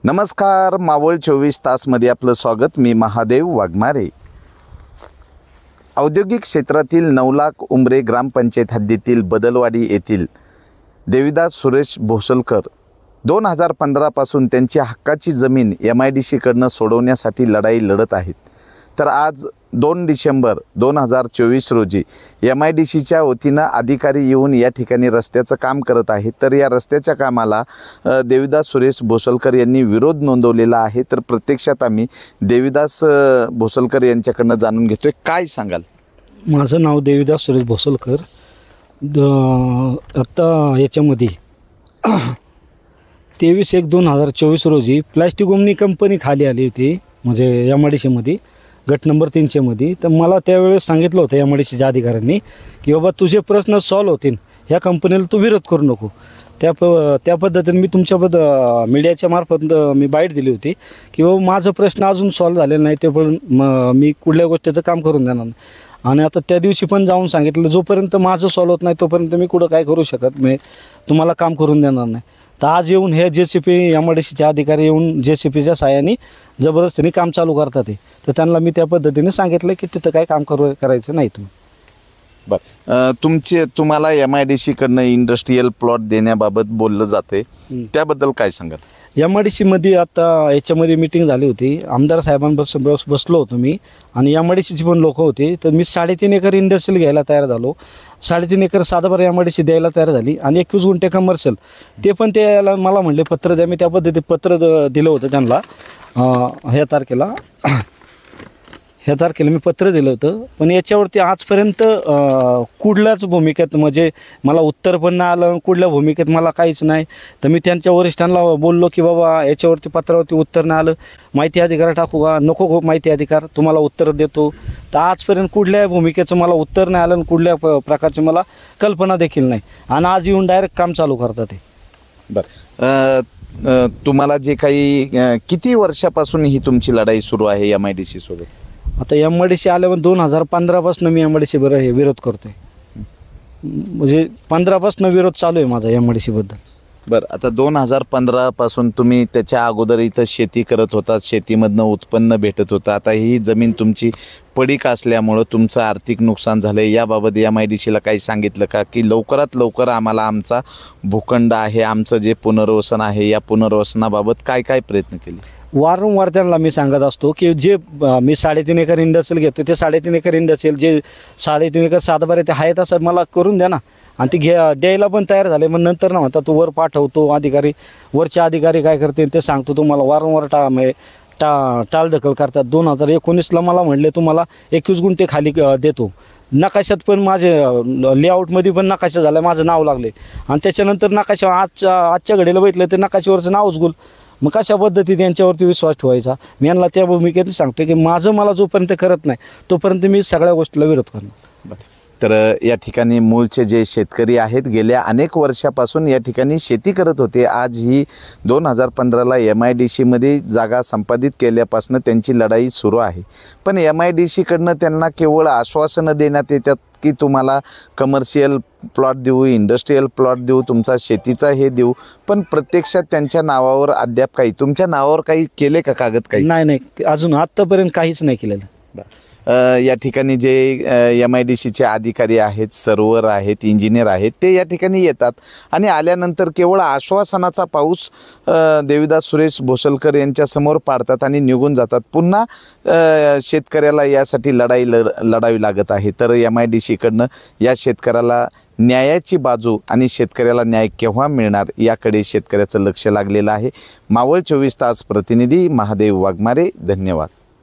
नमस्कार, मावळ 24 तासमध्ये आपलं स्वागत। मी महादेव वाघमारे। औद्योगिक क्षेत्रातील 9 लाख उंबरे ग्रामपंचायत हद्दीतील बदलवाडी येथील देविदास सुरेश भोसलकर 2015 पासून त्यांची हक्काची जमीन MIDC कडून सोडवण्यासाठी लढाई लढत आहेत। तर आज 2 डिसेंबर 2024 रोजी MIDCच्या वतीने अधिकारी येऊन या ठिकाणी रस्त्याचं काम करत आहेत। तर या रस्त्याच्या कामाला देविदास सुरेश भोसलकर यांनी विरोध नोंदवलेला आहे। तर प्रत्यक्षात आम्ही देविदास भोसलकर यांच्याकडून जाणून घेतोय। काय सांगाल? माझं नाव देविदास सुरेश भोसलकर। आता याच्यामध्ये 23/1/2024 रोजी प्लास्टिक ओमनी कंपनी खाली आली होती, म्हणजे MIDCमध्ये गट नंबर 300 मध्ये। तर मला त्यावेळेस सांगितलं होतं MIDCच्या अधिकाऱ्यांनी की बाबा तुझे प्रश्न सॉल्व्ह होतील, ह्या कंपनीला तू विरोध करू नको। त्या पद्धतीने मी तुमच्या मीडियाच्या मार्फत मी बाईट दिली होती की बाबा माझं प्रश्न अजून सॉल्व्ह झालेला नाही, ते पण मी कुठल्या गोष्टीचं काम करून देणार नाही। आणि आता त्या दिवशी पण जाऊन सांगितलं जोपर्यंत माझं सॉल्व्ह होत नाही तोपर्यंत मी कुठं काय करू शकत, मी तुम्हाला काम करून देणार नाही। तर आज येऊन हे JCP MIDCचे अधिकारी येऊन JCPच्या साहाय्याने जबरदस्तीने काम चालू करतात आहे। तर त्यांना मी त्या पद्धतीने सांगितलं की तिथं काय काम करायचं नाही तुम्ही। बरं, तुम्हाला MIDC कडून इंडस्ट्रियल प्लॉट देण्याबाबत बोललं जाते, त्याबद्दल काय सांगाल? MIDCमध्ये आता याच्यामध्ये मीटिंग झाली होती, आमदार साहेबांबरोबर बसलो होतो मी आणि MIDCची पण लोक होते। तर मी 3.5 एकर इंडस्ट्रियल घ्यायला तयार झालो, 3.5 एकर साधाबार MIDC द्यायला तयार झाली आणि 21 गुंठे कमर्शियल ते पण त्याला मला म्हणले पत्र द्या। मी त्या पद्धतीने पत्र दिलं होतं त्यांना। ह्या तारखेला मी पत्र दिलं होतं, पण याच्यावरती आजपर्यंत कुठल्याच भूमिकेत म्हणजे मला उत्तर पण नाही आलं, कुठल्या भूमिकेत मला काहीच नाही। तर मी त्यांच्या वरिष्ठांना बोललो की बाबा याच्यावरती पत्रावरती उत्तर नाही आलं, माहिती अधिकार टाकू का? नको माहिती अधिकार, तुम्हाला उत्तर देतो। तर आजपर्यंत कुठल्या भूमिकेचं मला उत्तर नाही आलं आणि कुठल्या प्रकारची मला कल्पना देखील नाही, आणि आज येऊन डायरेक्ट काम चालू करतात ते। बरं, तुम्हाला जे काही किती वर्षापासून ही तुमची लढाई सुरू आहे MIDC सोबत? आता MIDC आल्यावर 2015 पासून मी MIDC बरं हे विरोध करतोय, म्हणजे 15 पासून विरोध चालू आहे माझा MIDC बद्दल। बरं, आता 2015 पासून तुम्ही त्याच्या अगोदर इथं शेती करत होता, शेतीमधनं उत्पन्न भेटत होतं। आता ही जमीन तुमची पडीक असल्यामुळं तुमचं आर्थिक नुकसान झालं आहे, याबाबत MIDCला काही सांगितलं का की लवकरात लवकर आम्हाला आमचा भूखंड आहे, आमचं जे पुनर्वसन आहे या पुनर्वसनाबाबत काय प्रयत्न केले? वारंवार त्यांना मी सांगत असतो की जे मी 3.5 एकर इंडस्ट्रियल घेतो ते 3.5 एकर इंडस्ट्रियल जे 3.5 एकर सातबारे ते आहेत असं मला करून द्या ना। आणि ते द्यायला पण तयार झाले, मग नंतर ना म्हणता तू वर पाठवतो अधिकारी, वरचे अधिकारी काय करते ते सांगतो, तुम्हाला वारंवार टाळढकल करतात। 2019ला मला म्हणले तुम्हाला 21 गुंठे खाली देतो, नकाशात पण माझे लेआउटमध्ये पण नकाशा झाला, माझं नाव लागले, आणि त्याच्यानंतर नकाशा आजच्या घडीला बघितलं ते नकाशावरचं नावच गुल। मग कशा पद्धतीने यांच्यावरती विश्वास ठेवायचा? मी यांना त्या भूमिकेत सांगतो की मला जोपर्यंत करत नाही तोपर्यंत मी सगळ्या गोष्टीला विरोध करणार। तर या ठिकाणी मूळचे जे शेतकरी आहेत गेल्या अनेक वर्षापासून या ठिकाणी शेती करत होते। आज ही 2015ला MIDCमध्ये जागा संपादित केल्यापासून त्यांची लढाई सुरू आहे, पण MIDC कडून त्यांना केवळ आश्वासनं देण्यात येतात की तुम्हाला कमर्शियल प्लॉट देऊ, इंडस्ट्रियल प्लॉट देऊ, तुमचा शेतीचा हे देऊ, पण प्रत्यक्षात त्यांच्या नावावर अद्याप काही, तुमच्या नावावर काही केले का कागद? काही नाही, अजून आत्तापर्यंत काहीच नाही केलेलं। या ठिकाणी जे MIDCचे अधिकारी आहेत, सर्व्हर आहेत, इंजिनियर आहेत, ते या ठिकाणी येतात आणि आल्यानंतर केवळ आश्वासनाचा पाऊस देविदास सुरेश भोसलकर यांच्यासमोर पाडतात आणि निघून जातात। पुन्हा शेतकऱ्याला यासाठी लढावी लागत आहे। तर MIDC कडनं या शेतकऱ्याला न्यायाची बाजू आणि शेतकऱ्याला न्याय केव्हा मिळणार याकडे शेतकऱ्याचं लक्ष लागलेलं आहे। मावळ 24 तास प्रतिनिधी महादेव वाघमारे, धन्यवाद।